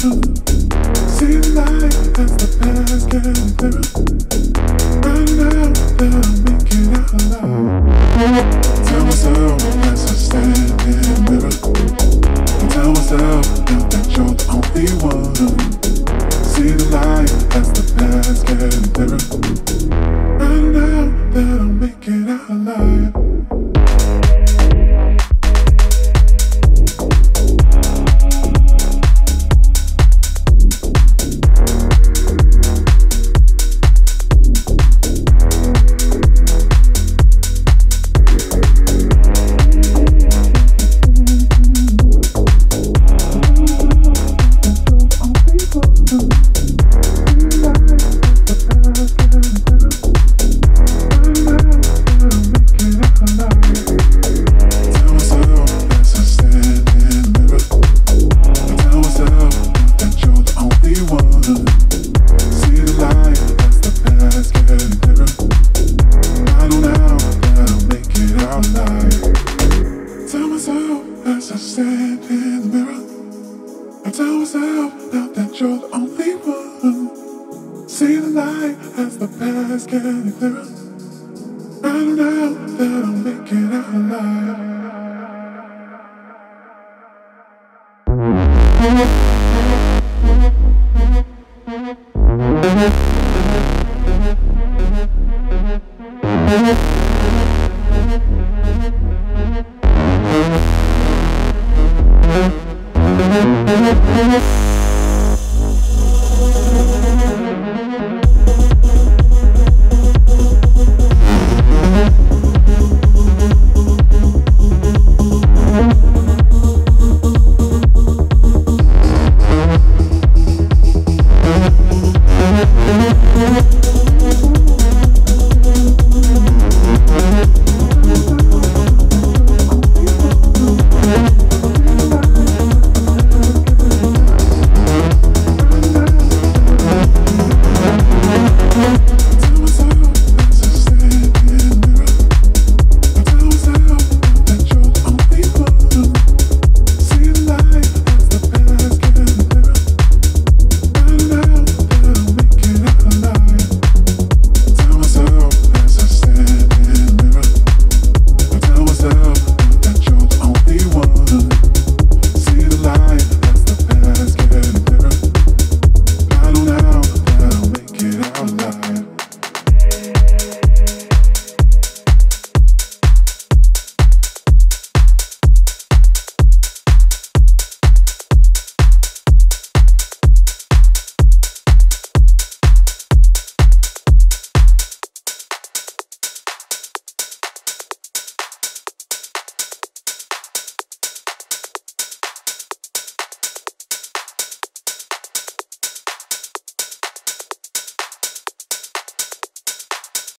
See the light as the past getting clearer. Right now that I'm making out alive. Tell myself as I stand in the mirror. I tell myself now that you're the only one. See the light as the past getting clearer. Right now that I'm making out alive. As I stand in the mirror, I tell myself now that you're the only one. See the light as the past getting clearer. I know now that I'm making out alive. We'll be right back.